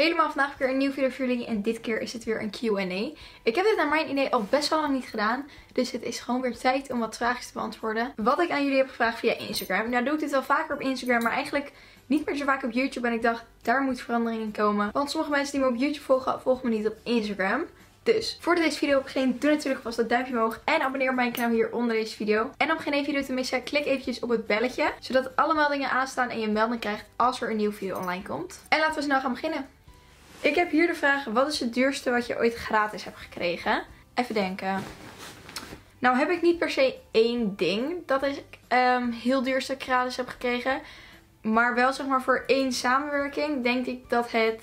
Helemaal vandaag weer een nieuwe video voor jullie en dit keer is het weer een Q&A. Ik heb dit naar mijn idee al best wel lang niet gedaan, dus het is gewoon weer tijd om wat vragen te beantwoorden. Wat ik aan jullie heb gevraagd via Instagram. Nou doe ik dit wel vaker op Instagram, maar eigenlijk niet meer zo vaak op YouTube en ik dacht daar moet verandering in komen. Want sommige mensen die me op YouTube volgen, volgen me niet op Instagram. Dus, voordat deze video begint, doe natuurlijk vast dat duimpje omhoog en abonneer op mijn kanaal hier onder deze video. En om geen video te missen, klik eventjes op het belletje, zodat alle meldingen aanstaan en je een melding krijgt als er een nieuwe video online komt. En laten we snel gaan beginnen. Ik heb hier de vraag, wat is het duurste wat je ooit gratis hebt gekregen? Even denken. Nou heb ik niet per se één ding dat is heel duurste dat ik gratis heb gekregen. Maar wel zeg maar voor één samenwerking denk ik dat het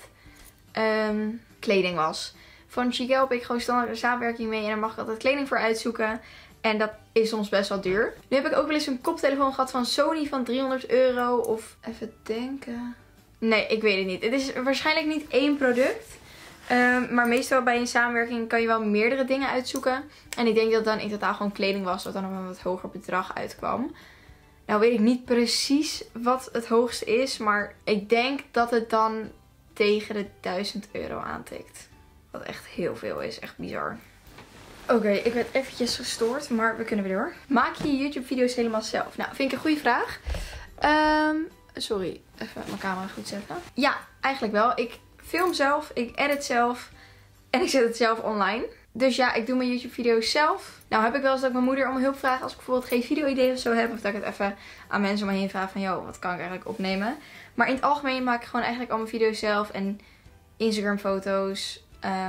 kleding was. Van Chiquel heb ik gewoon standaard een samenwerking mee en daar mag ik altijd kleding voor uitzoeken. En dat is soms best wel duur. Nu heb ik ook wel eens een koptelefoon gehad van Sony van €300 of even denken. Nee, ik weet het niet. Het is waarschijnlijk niet één product. Maar meestal bij een samenwerking kan je wel meerdere dingen uitzoeken. En ik denk dat het dan in totaal gewoon kleding was dat dan op een wat hoger bedrag uitkwam. Nou weet ik niet precies wat het hoogste is. Maar ik denk dat het dan tegen de €1000 aantikt. Wat echt heel veel is. Echt bizar. Oké, ik werd eventjes gestoord. Maar we kunnen weer door. Maak je YouTube video's helemaal zelf? Nou, vind ik een goede vraag. Sorry, even mijn camera goed zetten. Ja, eigenlijk wel. Ik film zelf, ik edit zelf en ik zet het zelf online. Dus ja, ik doe mijn YouTube video's zelf. Nou heb ik wel eens dat ik mijn moeder om hulp vraag als ik bijvoorbeeld geen video-idee of zo heb. Of dat ik het even aan mensen om me heen vraag van, joh, wat kan ik eigenlijk opnemen? Maar in het algemeen maak ik gewoon eigenlijk al mijn video's zelf. En Instagram foto's,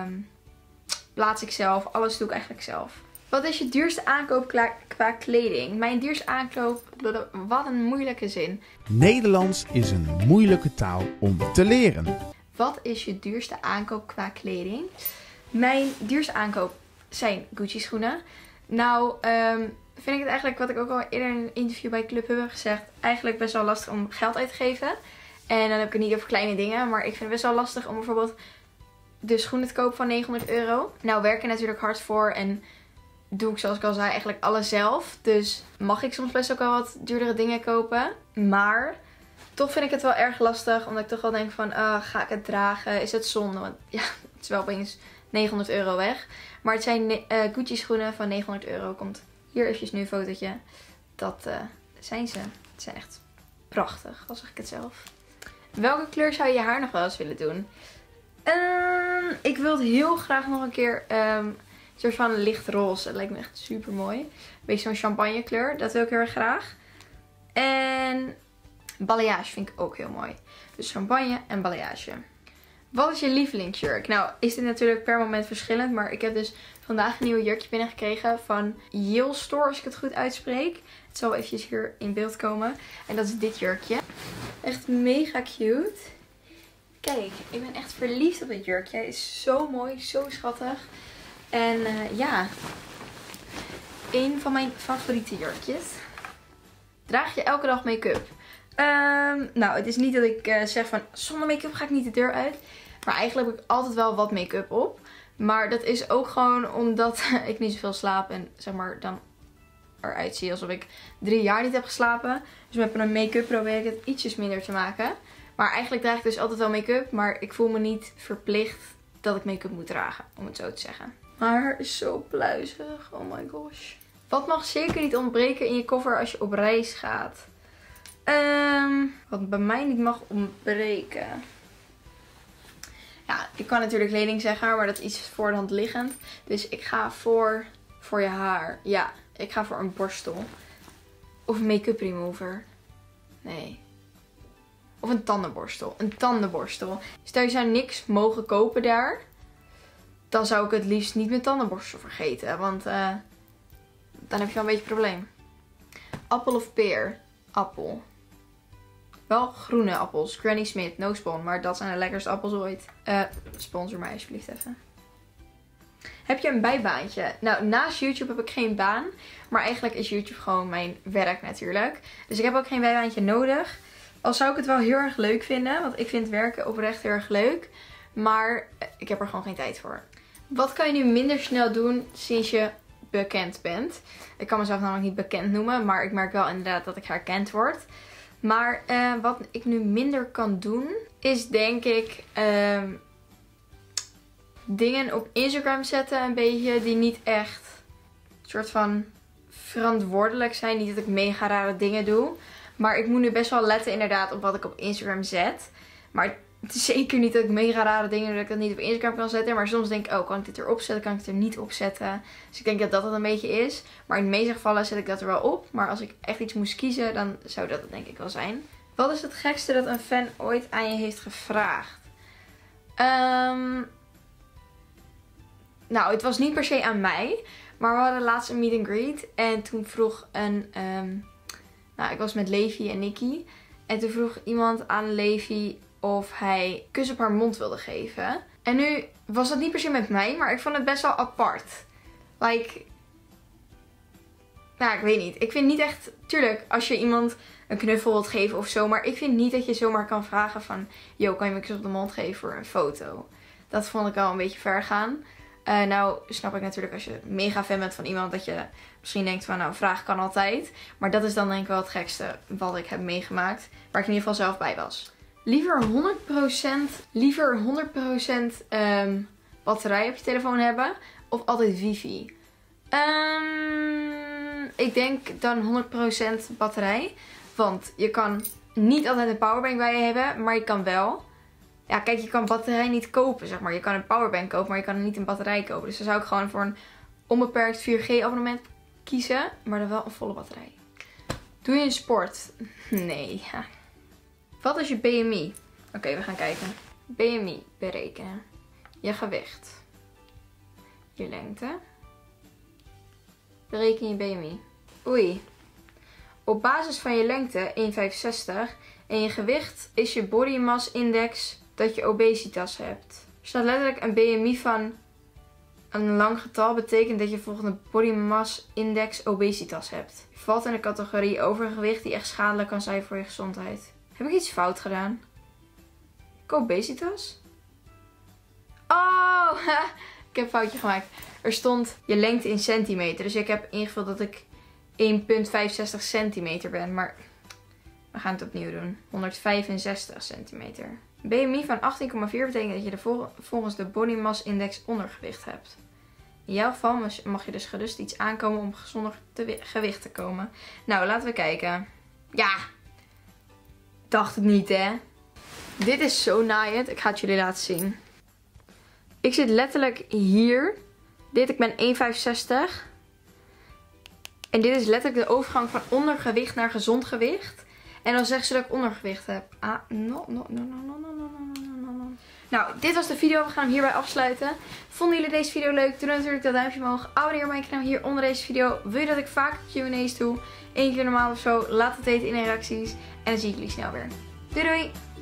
plaats ik zelf. Alles doe ik eigenlijk zelf. Wat is je duurste aankoop qua kleding? Mijn duurste aankoop, wat een moeilijke zin. Nederlands is een moeilijke taal om te leren. Wat is je duurste aankoop qua kleding? Mijn duurste aankoop zijn Gucci schoenen. Nou, vind ik het eigenlijk, wat ik ook al eerder in een interview bij Club heb gezegd, eigenlijk best wel lastig om geld uit te geven. En dan heb ik het niet over kleine dingen, maar ik vind het best wel lastig om bijvoorbeeld de schoenen te kopen van €900. Nou, werk er natuurlijk hard voor en doe ik zoals ik al zei eigenlijk alles zelf. Dus mag ik soms best ook wel wat duurdere dingen kopen. Maar toch vind ik het wel erg lastig. Omdat ik toch wel denk van, ga ik het dragen? Is het zonde? Want ja, het is wel opeens €900 weg. Maar het zijn Gucci schoenen van €900. Komt hier eventjes nu een fotootje. Dat zijn ze. Het zijn echt prachtig, al zeg ik het zelf. Welke kleur zou je haar nog wel eens willen doen? Ik wil het heel graag nog een keer een soort van lichtroze. Dat lijkt me echt super mooi. Een beetje zo'n champagne kleur. Dat wil ik heel erg graag. En balayage vind ik ook heel mooi. Dus champagne en balayage. Wat is je lievelingsjurk? Nou, is dit natuurlijk per moment verschillend. Maar ik heb dus vandaag een nieuwe jurkje binnengekregen van Yale Store, als ik het goed uitspreek. Het zal eventjes hier in beeld komen. En dat is dit jurkje. Echt mega cute. Kijk, ik ben echt verliefd op dit jurkje. Het is zo mooi, zo schattig. En ja, een van mijn favoriete jurkjes. Draag je elke dag make-up? Nou, het is niet dat ik zeg van zonder make-up ga ik niet de deur uit. Maar eigenlijk heb ik altijd wel wat make-up op. Maar dat is ook gewoon omdat ik niet zoveel slaap en zeg maar dan eruit zie alsof ik 3 jaar niet heb geslapen. Dus met een make-up probeer ik het ietsjes minder te maken. Maar eigenlijk draag ik dus altijd wel make-up. Maar ik voel me niet verplicht dat ik make-up moet dragen, om het zo te zeggen. Mijn haar is zo pluizig. Oh my gosh. Wat mag zeker niet ontbreken in je koffer als je op reis gaat? Wat bij mij niet mag ontbreken. Ja, ik kan natuurlijk kleding zeggen, maar dat is iets voor de hand liggend. Dus ik ga voor je haar. Ja, ik ga voor een borstel. Of een make-up remover. Nee. Of een tandenborstel. Een tandenborstel. Stel je zou niks mogen kopen daar. Dan zou ik het liefst niet mijn tandenborstel vergeten. Want dan heb je wel een beetje een probleem. Appel of peer? Appel. Wel groene appels. Granny Smith, no spon. Maar dat zijn de lekkerste appels ooit. Sponsor mij alsjeblieft even. Heb je een bijbaantje? Nou, naast YouTube heb ik geen baan. Maar eigenlijk is YouTube gewoon mijn werk natuurlijk. Dus ik heb ook geen bijbaantje nodig. Al zou ik het wel heel erg leuk vinden. Want ik vind werken oprecht heel erg leuk. Maar ik heb er gewoon geen tijd voor. Wat kan je nu minder snel doen sinds je bekend bent? Ik kan mezelf namelijk niet bekend noemen. Maar ik merk wel inderdaad dat ik herkend word. Maar wat ik nu minder kan doen, is denk ik dingen op Instagram zetten een beetje die niet echt een soort van verantwoordelijk zijn. Niet dat ik mega rare dingen doe. Maar ik moet nu best wel letten inderdaad op wat ik op Instagram zet. Maar het is zeker niet dat ik mega rare dingen doe dat ik dat niet op Instagram kan zetten. Maar soms denk ik, oh, kan ik dit erop zetten? Kan ik het er niet op zetten? Dus ik denk dat dat het een beetje is. Maar in de meeste gevallen zet ik dat er wel op. Maar als ik echt iets moest kiezen, dan zou dat het denk ik wel zijn. Wat is het gekste dat een fan ooit aan je heeft gevraagd? Nou, het was niet per se aan mij. Maar we hadden laatst een meet and greet. En toen vroeg ik was met Levi en Nikki. En toen vroeg iemand aan Levi of hij kus op haar mond wilde geven. En nu was dat niet per se met mij, maar ik vond het best wel apart. Ik weet niet. Ik vind niet echt, tuurlijk, als je iemand een knuffel wilt geven of zo. Maar ik vind niet dat je zomaar kan vragen van, yo, kan je me een kus op de mond geven voor een foto? Dat vond ik al een beetje ver gaan. Nou snap ik natuurlijk als je mega fan bent van iemand dat je misschien denkt van nou vragen kan altijd. Maar dat is dan denk ik wel het gekste wat ik heb meegemaakt. Waar ik in ieder geval zelf bij was. Liever 100% batterij op je telefoon hebben of altijd wifi? Ik denk dan 100% batterij. Want je kan niet altijd een powerbank bij je hebben, maar je kan wel. Ja, kijk, je kan batterij niet kopen, zeg maar. Je kan een powerbank kopen, maar je kan niet een batterij kopen. Dus dan zou ik gewoon voor een onbeperkt 4G abonnement kiezen, maar dan wel een volle batterij. Doe je een sport? Nee. Ja. Wat is je BMI? Oké, we gaan kijken. BMI berekenen. Je gewicht. Je lengte. Bereken je BMI. Oei. Op basis van je lengte 1,65 en je gewicht is je body mass index dat je obesitas hebt. Er staat letterlijk een BMI van een lang getal betekent dat je volgens de body mass index obesitas hebt. Je valt in de categorie overgewicht die echt schadelijk kan zijn voor je gezondheid. Heb ik iets fout gedaan? Ik obesitas? Oh, ik heb een foutje gemaakt. Er stond je lengte in centimeter. Dus ik heb ingevuld dat ik 1,65 centimeter ben. Maar we gaan het opnieuw doen. 165 centimeter. BMI van 18,4 betekent dat je volgens de body mass index ondergewicht hebt. In jouw geval mag je dus gerust iets aankomen om gezonder gewicht te komen. Nou, laten we kijken. Ja, dacht het niet, hè. Dit is zo naaiend. Ik ga het jullie laten zien. Ik zit letterlijk hier. Ik ben 1,65. En dit is letterlijk de overgang van ondergewicht naar gezond gewicht. En dan zeggen ze dat ik ondergewicht heb. Nou, dit was de video. We gaan hem hierbij afsluiten. Vonden jullie deze video leuk? Doe dan natuurlijk dat duimpje omhoog. Abonneer op mijn kanaal hier onder deze video. Wil je dat ik vaker Q&A's doe? 1 keer normaal of zo? Laat het weten in de reacties. En dan zie ik jullie snel weer. Doei doei!